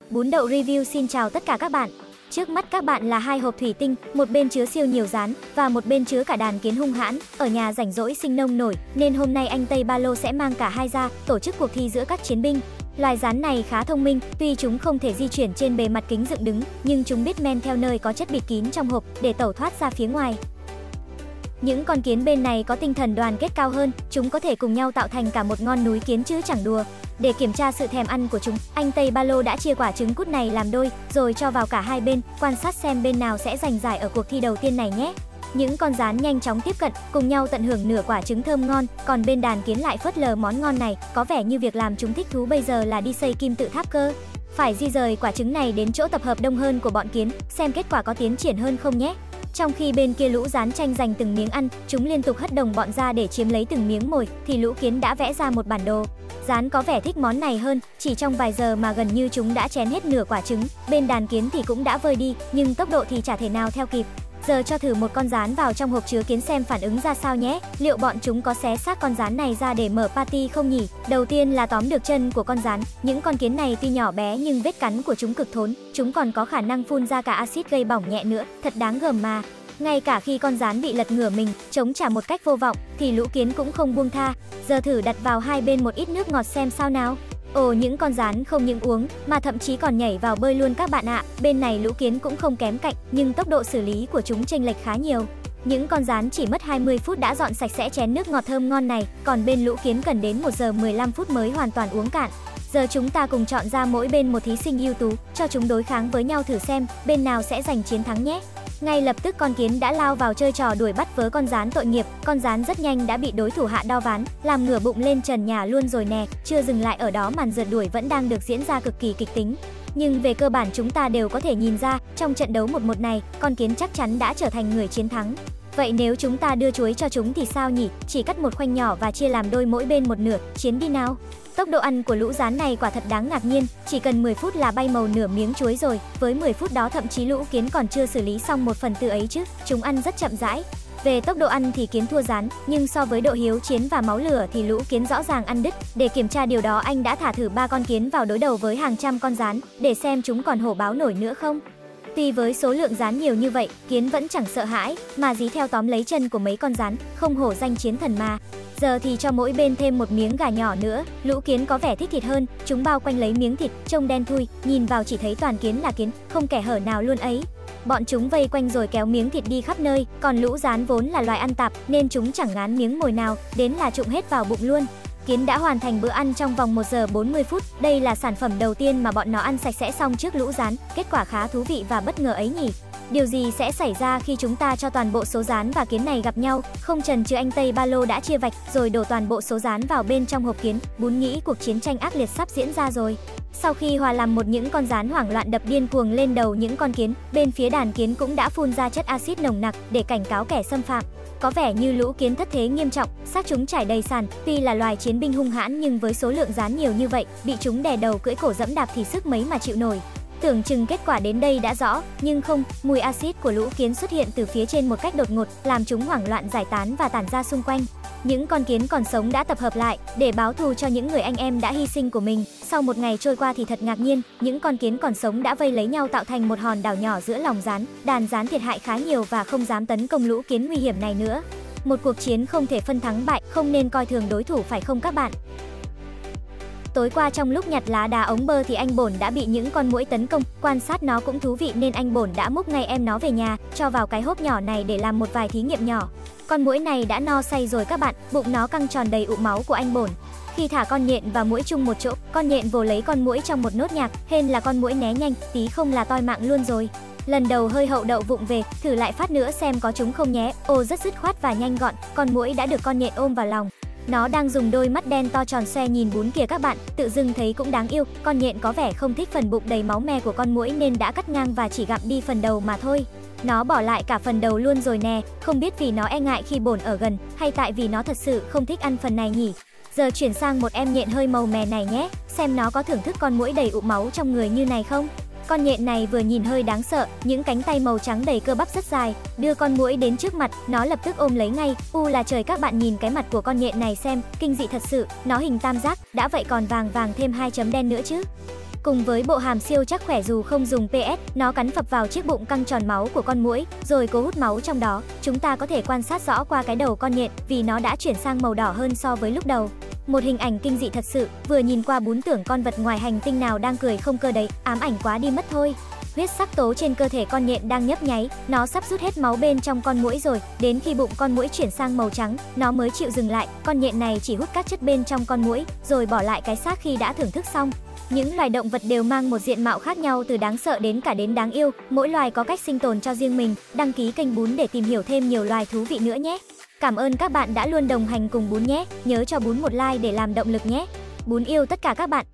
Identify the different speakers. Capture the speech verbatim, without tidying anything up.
Speaker 1: Bún đậu review xin chào tất cả các bạn. Trước mắt các bạn là hai hộp thủy tinh, một bên chứa siêu nhiều rán và một bên chứa cả đàn kiến hung hãn. Ở nhà rảnh rỗi sinh nông nổi nên hôm nay anh Tây Ba Lô sẽ mang cả hai ra tổ chức cuộc thi giữa các chiến binh. Loài rán này khá thông minh, tuy chúng không thể di chuyển trên bề mặt kính dựng đứng, nhưng chúng biết men theo nơi có chất bịt kín trong hộp để tẩu thoát ra phía ngoài. Những con kiến bên này có tinh thần đoàn kết cao hơn, chúng có thể cùng nhau tạo thành cả một ngọn núi kiến chứ chẳng đùa. Để kiểm tra sự thèm ăn của chúng, anh Tây Ba Lô đã chia quả trứng cút này làm đôi, rồi cho vào cả hai bên, quan sát xem bên nào sẽ giành giải ở cuộc thi đầu tiên này nhé. Những con rán nhanh chóng tiếp cận, cùng nhau tận hưởng nửa quả trứng thơm ngon, còn bên đàn kiến lại phớt lờ món ngon này, có vẻ như việc làm chúng thích thú bây giờ là đi xây kim tự tháp cơ. Phải di rời quả trứng này đến chỗ tập hợp đông hơn của bọn kiến, xem kết quả có tiến triển hơn không nhé. Trong khi bên kia lũ rán tranh giành từng miếng ăn, chúng liên tục hất đồng bọn ra để chiếm lấy từng miếng mồi, thì lũ kiến đã vẽ ra một bản đồ. Rán có vẻ thích món này hơn, chỉ trong vài giờ mà gần như chúng đã chén hết nửa quả trứng, bên đàn kiến thì cũng đã vơi đi, nhưng tốc độ thì chả thể nào theo kịp. Giờ cho thử một con rán vào trong hộp chứa kiến xem phản ứng ra sao nhé. Liệu bọn chúng có xé xác con rán này ra để mở party không nhỉ? Đầu tiên là tóm được chân của con rán. Những con kiến này tuy nhỏ bé nhưng vết cắn của chúng cực thốn, chúng còn có khả năng phun ra cả axit gây bỏng nhẹ nữa, thật đáng gờm mà. Ngay cả khi con rán bị lật ngửa mình, chống trả một cách vô vọng, thì lũ kiến cũng không buông tha. Giờ thử đặt vào hai bên một ít nước ngọt xem sao nào. Ồ, những con rán không những uống, mà thậm chí còn nhảy vào bơi luôn các bạn ạ. Bên này lũ kiến cũng không kém cạnh, nhưng tốc độ xử lý của chúng chênh lệch khá nhiều. Những con rán chỉ mất hai mươi phút đã dọn sạch sẽ chén nước ngọt thơm ngon này, còn bên lũ kiến cần đến một giờ mười lăm phút mới hoàn toàn uống cạn. Giờ chúng ta cùng chọn ra mỗi bên một thí sinh ưu tú, cho chúng đối kháng với nhau thử xem bên nào sẽ giành chiến thắng nhé. Ngay lập tức con kiến đã lao vào chơi trò đuổi bắt vớ con rán tội nghiệp. Con rán rất nhanh đã bị đối thủ hạ đo ván, làm ngửa bụng lên trần nhà luôn rồi nè. Chưa dừng lại ở đó, màn rượt đuổi vẫn đang được diễn ra cực kỳ kịch tính. Nhưng về cơ bản chúng ta đều có thể nhìn ra, trong trận đấu một một này, con kiến chắc chắn đã trở thành người chiến thắng. Vậy nếu chúng ta đưa chuối cho chúng thì sao nhỉ? Chỉ cắt một khoanh nhỏ và chia làm đôi mỗi bên một nửa, chiến đi nào. Tốc độ ăn của lũ rán này quả thật đáng ngạc nhiên, chỉ cần mười phút là bay màu nửa miếng chuối rồi. Với mười phút đó thậm chí lũ kiến còn chưa xử lý xong một phần tư ấy chứ, chúng ăn rất chậm rãi. Về tốc độ ăn thì kiến thua rán, nhưng so với độ hiếu chiến và máu lửa thì lũ kiến rõ ràng ăn đứt. Để kiểm tra điều đó, anh đã thả thử ba con kiến vào đối đầu với hàng trăm con rán, để xem chúng còn hổ báo nổi nữa không. Tuy với số lượng rán nhiều như vậy, kiến vẫn chẳng sợ hãi, mà dí theo tóm lấy chân của mấy con rán, không hổ danh chiến thần mà. Giờ thì cho mỗi bên thêm một miếng gà nhỏ nữa, lũ kiến có vẻ thích thịt hơn, chúng bao quanh lấy miếng thịt, trông đen thui, nhìn vào chỉ thấy toàn kiến là kiến, không kẻ hở nào luôn ấy. Bọn chúng vây quanh rồi kéo miếng thịt đi khắp nơi, còn lũ rán vốn là loài ăn tạp nên chúng chẳng ngán miếng mồi nào, đến là trụng hết vào bụng luôn. Kiến đã hoàn thành bữa ăn trong vòng một giờ bốn mươi phút, đây là sản phẩm đầu tiên mà bọn nó ăn sạch sẽ xong trước lũ rán, kết quả khá thú vị và bất ngờ ấy nhỉ. Điều gì sẽ xảy ra khi chúng ta cho toàn bộ số rán và kiến này gặp nhau? Không chần chừ, anh Tây Ba Lô đã chia vạch rồi đổ toàn bộ số rán vào bên trong hộp kiến. Bún nghĩ cuộc chiến tranh ác liệt sắp diễn ra rồi. Sau khi hòa làm một, những con rán hoảng loạn đập điên cuồng lên đầu những con kiến, bên phía đàn kiến cũng đã phun ra chất axit nồng nặc để cảnh cáo kẻ xâm phạm. Có vẻ như lũ kiến thất thế nghiêm trọng, xác chúng trải đầy sàn. Tuy là loài chiến binh hung hãn nhưng với số lượng rán nhiều như vậy, bị chúng đè đầu cưỡi cổ dẫm đạp thì sức mấy mà chịu nổi. Tưởng chừng kết quả đến đây đã rõ, nhưng không, mùi axit của lũ kiến xuất hiện từ phía trên một cách đột ngột, làm chúng hoảng loạn giải tán và tản ra xung quanh. Những con kiến còn sống đã tập hợp lại để báo thù cho những người anh em đã hy sinh của mình. Sau một ngày trôi qua thì thật ngạc nhiên, những con kiến còn sống đã vây lấy nhau tạo thành một hòn đảo nhỏ giữa lòng rán. Đàn rán thiệt hại khá nhiều và không dám tấn công lũ kiến nguy hiểm này nữa. Một cuộc chiến không thể phân thắng bại, không nên coi thường đối thủ phải không các bạn? Tối qua trong lúc nhặt lá đá ống bơ thì anh Bổn đã bị những con muỗi tấn công, quan sát nó cũng thú vị nên anh Bổn đã múc ngay em nó về nhà, cho vào cái hốp nhỏ này để làm một vài thí nghiệm nhỏ. Con muỗi này đã no say rồi các bạn, bụng nó căng tròn đầy ụ máu của anh Bổn. Khi thả con nhện và muỗi chung một chỗ, con nhện vồ lấy con muỗi trong một nốt nhạc, hên là con muỗi né nhanh, tí không là toi mạng luôn rồi. Lần đầu hơi hậu đậu vụng về, thử lại phát nữa xem có trúng không nhé. Ô, rất dứt khoát và nhanh gọn, con muỗi đã được con nhện ôm vào lòng. Nó đang dùng đôi mắt đen to tròn xoe nhìn bún kìa các bạn, tự dưng thấy cũng đáng yêu. Con nhện có vẻ không thích phần bụng đầy máu me của con muỗi nên đã cắt ngang và chỉ gặm đi phần đầu mà thôi. Nó bỏ lại cả phần đầu luôn rồi nè, không biết vì nó e ngại khi Bổn ở gần, hay tại vì nó thật sự không thích ăn phần này nhỉ. Giờ chuyển sang một em nhện hơi màu mè này nhé, xem nó có thưởng thức con muỗi đầy ụ máu trong người như này không. Con nhện này vừa nhìn hơi đáng sợ, những cánh tay màu trắng đầy cơ bắp rất dài, đưa con muỗi đến trước mặt, nó lập tức ôm lấy ngay. U là trời, các bạn nhìn cái mặt của con nhện này xem, kinh dị thật sự, nó hình tam giác, đã vậy còn vàng vàng thêm hai chấm đen nữa chứ. Cùng với bộ hàm siêu chắc khỏe dù không dùng pê ét, nó cắn phập vào chiếc bụng căng tròn máu của con muỗi, rồi cố hút máu trong đó. Chúng ta có thể quan sát rõ qua cái đầu con nhện vì nó đã chuyển sang màu đỏ hơn so với lúc đầu. Một hình ảnh kinh dị thật sự, vừa nhìn qua Bún tưởng con vật ngoài hành tinh nào đang cười không cơ đấy, ám ảnh quá đi mất thôi. Huyết sắc tố trên cơ thể con nhện đang nhấp nháy, nó sắp rút hết máu bên trong con muỗi rồi, đến khi bụng con muỗi chuyển sang màu trắng, nó mới chịu dừng lại. Con nhện này chỉ hút các chất bên trong con muỗi, rồi bỏ lại cái xác khi đã thưởng thức xong. Những loài động vật đều mang một diện mạo khác nhau, từ đáng sợ đến cả đến đáng yêu, mỗi loài có cách sinh tồn cho riêng mình. Đăng ký kênh Bún để tìm hiểu thêm nhiều loài thú vị nữa nhé. Cảm ơn các bạn đã luôn đồng hành cùng Bún nhé, nhớ cho Bún một like để làm động lực nhé. Bún yêu tất cả các bạn.